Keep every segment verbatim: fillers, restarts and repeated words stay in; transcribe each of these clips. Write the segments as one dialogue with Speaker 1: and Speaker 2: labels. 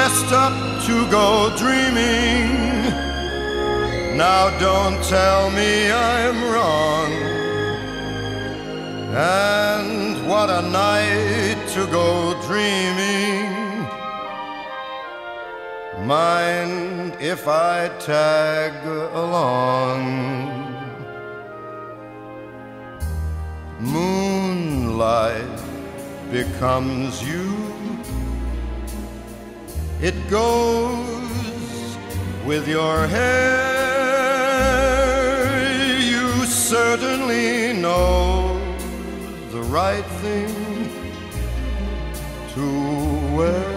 Speaker 1: dressed up to go dreaming. Now don't tell me I'm wrong. And what a night to go dreaming. Mind if I tag along? Moonlight becomes you. It goes with your hair. You certainly know the right thing to wear.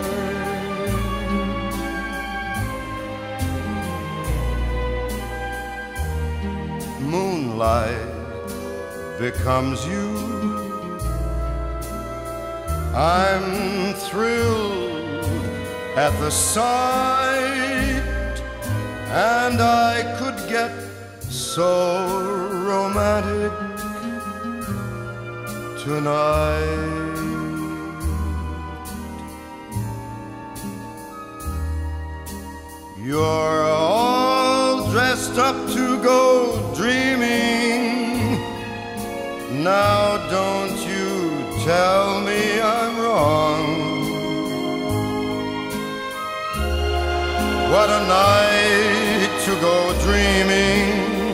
Speaker 1: Moonlight becomes you. I'm thrilled at the sight, and I could get so romantic tonight. You're all dressed up to go dreaming. Now don't you tell me I'm wrong. What a night to go dreaming.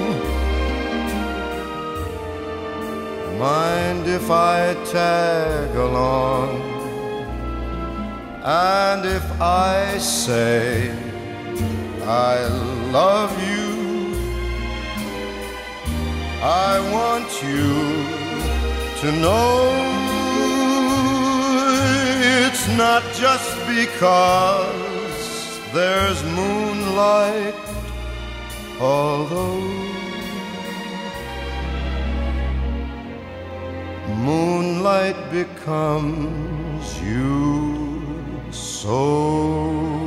Speaker 1: Mind if I tag along? And if I say I love you, I want you to know it's not just because there's moonlight, although moonlight becomes you so